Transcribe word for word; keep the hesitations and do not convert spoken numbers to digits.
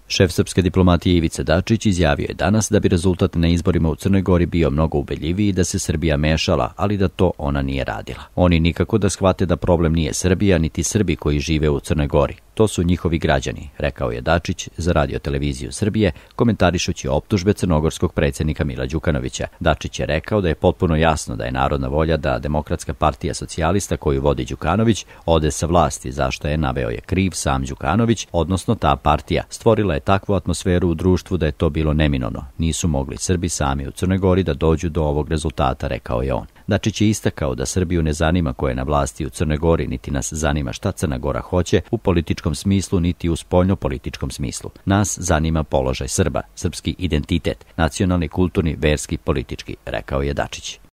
Šef srpske diplomatije Ivica Dačić izjavio je danas da bi rezultat na izborima u Crnoj Gori bio mnogo ubedljiviji i da se Srbija mešala, ali da to ona nije radila. Oni nikako da shvate da problem nije Srbija, niti Srbi koji žive u Crnoj Gori. To su njihovi građani, rekao je Dačić za Radio televiziju Srbije, komentarišući optužbe crnogorskog predsjednika Mila Đukanovića. Dačić je rekao da je potpuno jasno da je narodna volja da Demokratska partija socijalista koju vodi Đukanović ode sa vlasti, zašto je, naveo je, kriv sam Đukanović, odnosno ta partija. Stvorila je takvu atmosferu u društvu da je to bilo neminovno. Nisu mogli Srbi sami u Crnoj Gori da dođu do ovog rezultata, rekao je on. Dačić je istakao da Srbiju ne zanima ko je na vlasti u Crnoj Gori, niti nas zanima šta Crna Gora hoće u političkom smislu, niti u spoljno-političkom smislu. Nas zanima položaj Srba, srpski identitet, nacionalni, kulturni, verski, politički, rekao je Dačić.